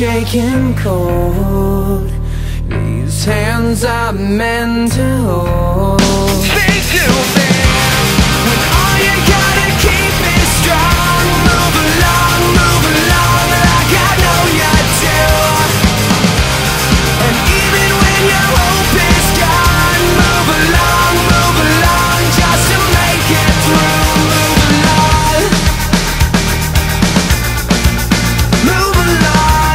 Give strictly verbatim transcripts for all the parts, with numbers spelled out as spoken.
shaking cold. These hands are meant to hold. Big little thing, when all you gotta keep is strong. Move along, move along, like I know you do. And even when your hope is gone, move along, move along, just to make it through. Move along, move along.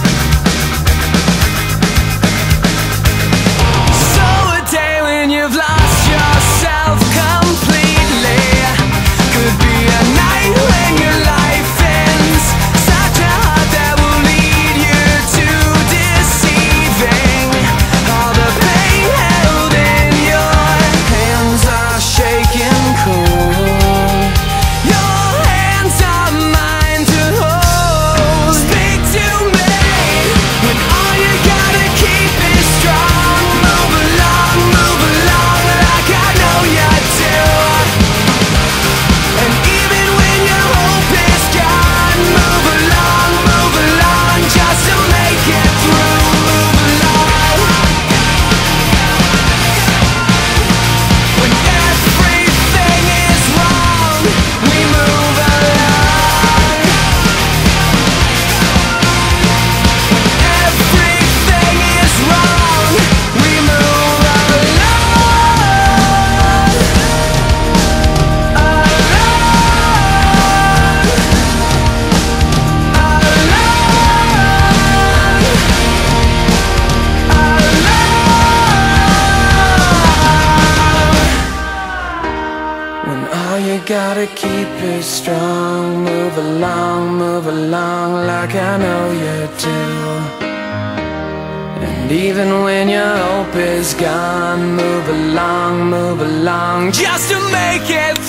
So a day when you've lost yourself completely could be a night when your life ends. Such a heart that will lead you to deceiving. All the pain held in your hands are shaking cold. Your hands are mine to hold. Speak to me when all you gotta keep is strong. Move along, move along, like I know you do. And even when your hope is gone, move along, move along, just to make it through. Move along. When everything is wrong, we move along. When everything is wrong, we move along. When all you gotta keep is strong, move along, move along, like I know you do. And even when your hope is gone, move along, move along, just to make it